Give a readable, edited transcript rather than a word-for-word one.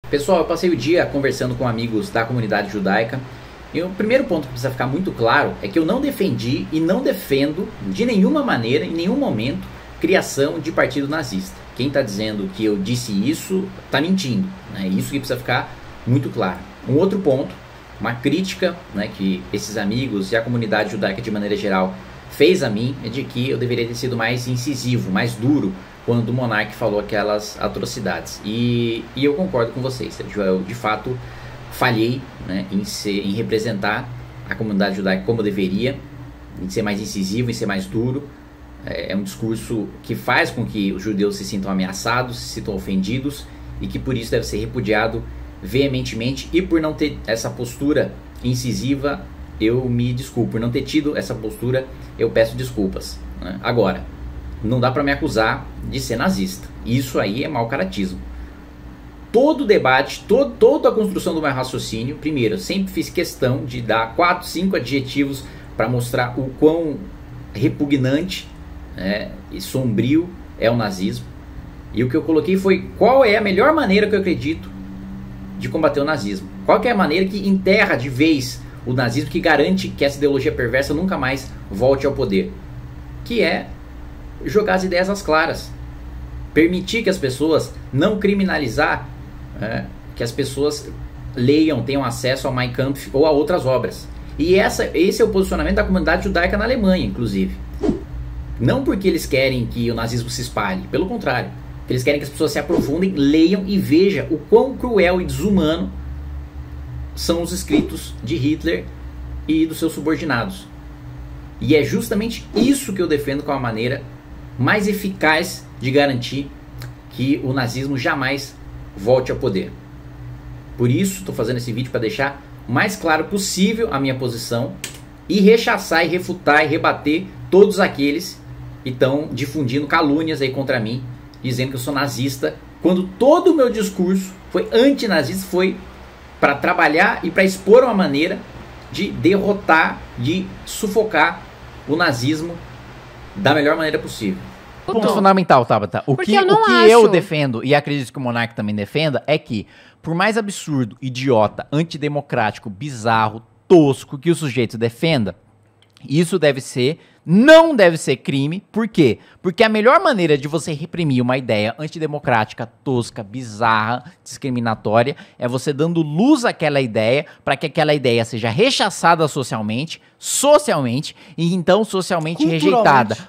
Pessoal, eu passei o dia conversando com amigos da comunidade judaica e o primeiro ponto que precisa ficar muito claro é que eu não defendi e não defendo de nenhuma maneira, em nenhum momento, criação de partido nazista. Quem está dizendo que eu disse isso está mentindo, né? Isso que precisa ficar muito claro. Um outro ponto, uma crítica, né, que esses amigos e a comunidade judaica de maneira geral fez a mim é de que eu deveria ter sido mais incisivo, mais duro quando o monarca falou aquelas atrocidades. E eu concordo com vocês, eu de fato falhei, né, em representar a comunidade judaica como eu deveria, em ser mais incisivo, em ser mais duro. É um discurso que faz com que os judeus se sintam ameaçados, se sintam ofendidos e que por isso deve ser repudiado veementemente. E por não ter essa postura incisiva, eu me desculpo. Por não ter tido essa postura, eu peço desculpas, né? Agora, não dá para me acusar de ser nazista. Isso aí é mau caratismo. Todo o debate, toda a construção do meu raciocínio, primeiro, eu sempre fiz questão de dar 4, 5 adjetivos para mostrar o quão repugnante, né, e sombrio é o nazismo. E o que eu coloquei foi qual é a melhor maneira que eu acredito de combater o nazismo. Qual que é a maneira que enterra de vez o nazismo, que garante que essa ideologia perversa nunca mais volte ao poder. Que é jogar as ideias às claras. Permitir que as pessoas, não criminalizar, que as pessoas leiam, tenham acesso ao Mein Kampf ou a outras obras. E esse é o posicionamento da comunidade judaica na Alemanha, inclusive. Não porque eles querem que o nazismo se espalhe, pelo contrário. Eles querem que as pessoas se aprofundem, leiam e vejam o quão cruel e desumano são os escritos de Hitler e dos seus subordinados. E é justamente isso que eu defendo como a maneira mais eficaz de garantir que o nazismo jamais volte ao poder. Por isso, estou fazendo esse vídeo para deixar o mais claro possível a minha posição e rechaçar e refutar e rebater todos aqueles que estão difundindo calúnias aí contra mim, dizendo que eu sou nazista, quando todo o meu discurso foi antinazista, foi para trabalhar e para expor uma maneira de derrotar, de sufocar o nazismo da melhor maneira possível. Ponto fundamental, Tabata. O que eu defendo, e acredito que o Monark também defenda, é que, por mais absurdo, idiota, antidemocrático, bizarro, tosco que o sujeito defenda, isso não deve ser crime. Por quê? Porque a melhor maneira de você reprimir uma ideia antidemocrática, tosca, bizarra, discriminatória, é você dando luz àquela ideia, para que aquela ideia seja rechaçada socialmente, e então socialmente rejeitada.